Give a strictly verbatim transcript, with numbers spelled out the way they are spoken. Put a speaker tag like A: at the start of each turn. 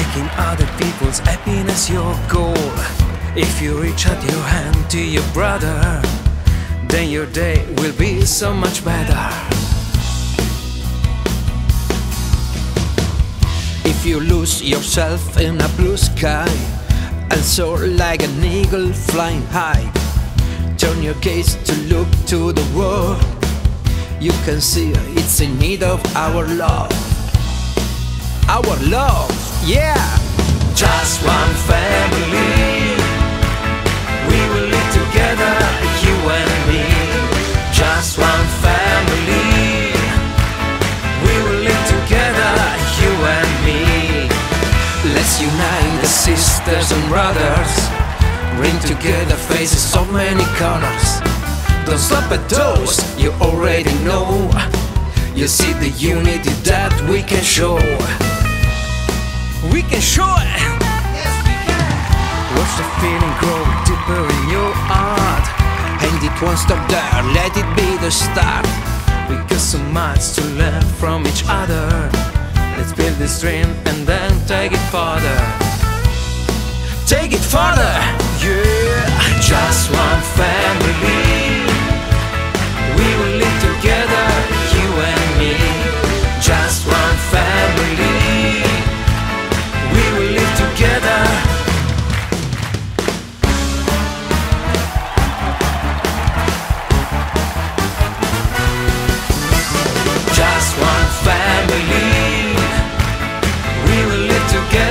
A: Making other people's happiness your goal. If you reach out your hand to your brother, then your day will be so much better. If you lose yourself in a blue sky and soar like an eagle flying high, turn your gaze to look to the world. You can see it's in need of our love. Our love, yeah! Just one family, we will live together, you and me. Just one family, we will live together, you and me. Let's unite the sisters and brothers, bring together faces of many colors. Don't stop at those, you already know. You see the unity that we can show. We can show it! Yes, we can! Watch the feeling grow deeper in your heart, and it won't stop there, let it be the start. We got so much to learn from each other. Let's build this dream and then take it further. Take it further! Yeah! Just one family, we will live together, you and me. Just one family, we will live together. Just one family, we will live together.